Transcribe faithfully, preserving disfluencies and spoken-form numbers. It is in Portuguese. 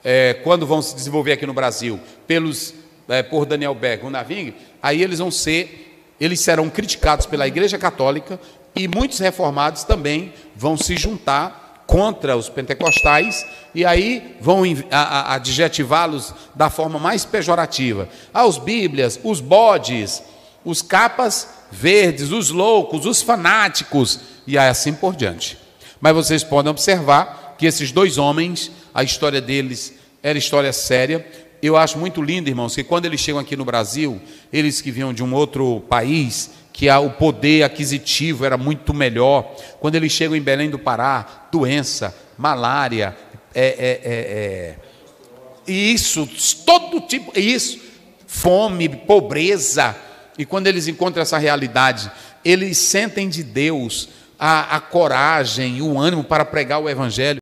é, quando vão se desenvolver aqui no Brasil, pelos, é, por Daniel Beck, o Naving, aí eles vão ser, eles serão criticados pela Igreja Católica e muitos reformados também vão se juntar contra os pentecostais e aí vão adjetivá-los da forma mais pejorativa. Ah, os bíblias, os bodes, os capas verdes, os loucos, os fanáticos e assim por diante. Mas vocês podem observar que esses dois homens, a história deles era história séria. Eu acho muito lindo, irmãos, que quando eles chegam aqui no Brasil, eles que vinham de um outro país, que o poder aquisitivo era muito melhor, quando eles chegam em Belém do Pará, doença, malária, é, é, é, é, isso, todo tipo, isso, fome, pobreza, e quando eles encontram essa realidade, eles sentem de Deus a, a coragem, o ânimo para pregar o Evangelho.